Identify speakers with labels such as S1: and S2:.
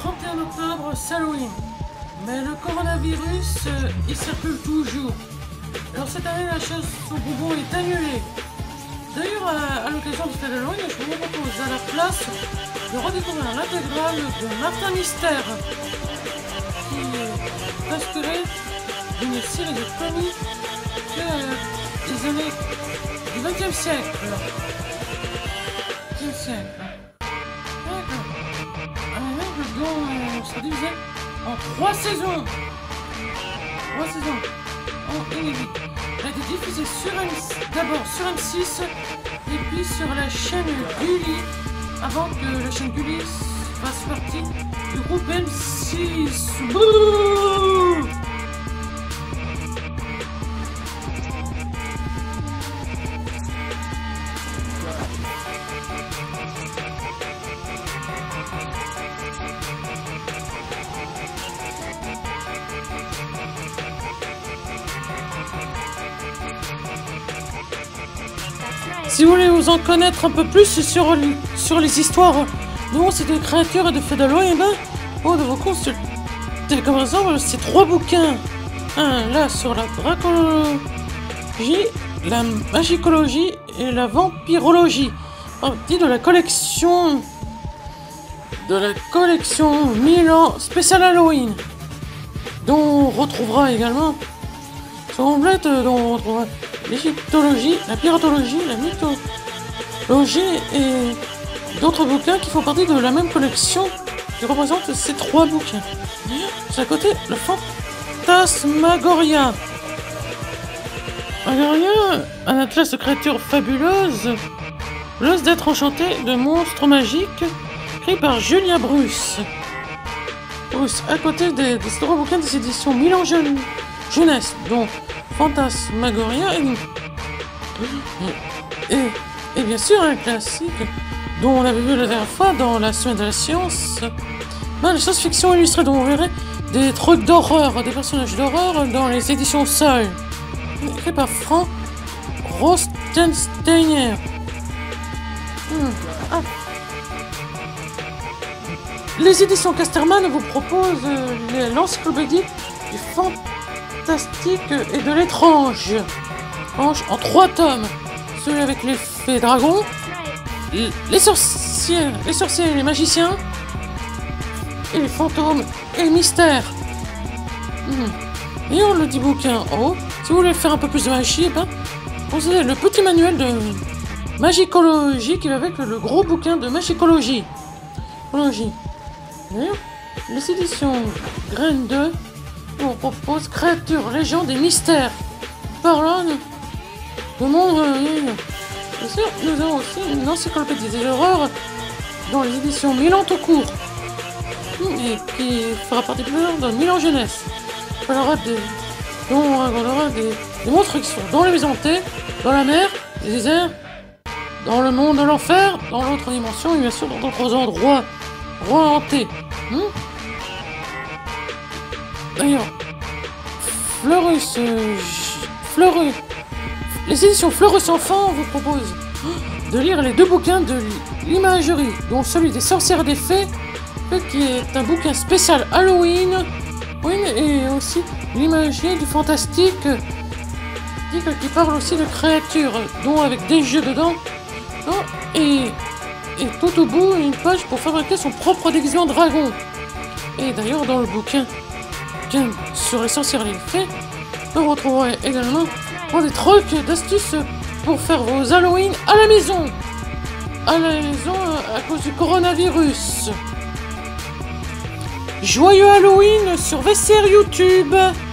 S1: 31 octobre, c'est Halloween. Mais le coronavirus, il circule toujours. Alors cette année, la chasse aux bonbons est annulée. D'ailleurs, à l'occasion de Halloween, je vous propose à la place de redécouvrir l'intégrale de Martin Mystère, qui est inspiré d'une série de comics des années du XXe siècle. Dont ça divisé en 3 saisons. 3 saisons en inédit. Elle a été diffusée d'abord sur M6 et puis sur la chaîne Gulli avant que la chaîne Gulli fasse partie du groupe M6. Bouh. Si vous voulez vous en connaître un peu plus sur les histoires de monstres et de créatures et de fées d'Halloween, de vos consulter comme exemple ces 3 bouquins. Un là sur la dracologie, la magicologie et la vampirologie. Partie de la collection Milan spécial Halloween, dont on retrouvera également complète, dont on retrouvera l'égyptologie, la piratologie, la mythologie et d'autres bouquins qui font partie de la même collection qui représentent ces 3 bouquins. C'est à côté le Fantasmagoria. Un atlas de créatures fabuleuses, d'êtres enchantés, de monstres magiques, écrit par Julia Bruce. À côté des 3 bouquins des éditions Milan Jeunesse, dont Fantasmagoria et bien sûr un classique dont on avait vu la dernière fois dans la semaine de la science, la science-fiction illustrée, dont on verrait des trucs d'horreur, des personnages d'horreur dans les éditions Seuil, écrit par Frank Rostensteiner. Les éditions Casterman vous proposent l'encyclopédie du fantastique et de l'étrange, en 3 tomes. Celui avec les fées dragons, les sorciers et les magiciens, et les fantômes et les mystères. Et on le dit bouquin en haut. Si vous voulez faire un peu plus de magie, vous avez le petit manuel de magicologie qui va avec le gros bouquin de magicologie. D'ailleurs, les éditions Graines 2 on propose créatures, légendes et mystères. Parlant de monde. Bien sûr, nous avons aussi une encyclopédie des horreurs dans les éditions Milan tout court, et qui fera partie de Milan Jeunesse. On aura des monstres qui sont dans les maisons hantées, dans la mer, les déserts, dans le monde de l'enfer, dans l'autre dimension et bien sûr dans d'autres endroits hantés. D'ailleurs, les éditions Fleurus Enfants vous proposent de lire les 2 bouquins de l'imagerie, dont celui des sorcières et des fées, qui est un bouquin spécial Halloween, et aussi l'imagerie du fantastique, qui parle aussi de créatures, dont avec des jeux dedans, et tout au bout une page pour fabriquer son propre déguisement dragon. Et d'ailleurs dans le bouquin sur les sorcières et les fées, vous retrouverez également des trucs d'astuces pour faire vos Halloween à la maison. À cause du coronavirus. Joyeux Halloween sur VCR YouTube.